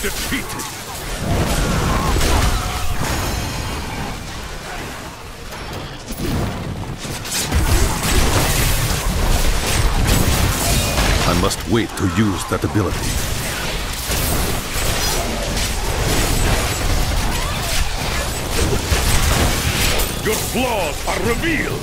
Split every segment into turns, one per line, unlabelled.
defeated. I must wait to use that ability. Your flaws are revealed!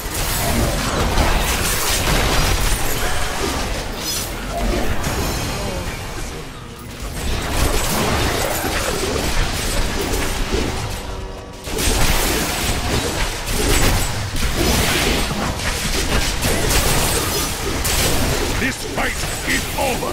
This fight is over!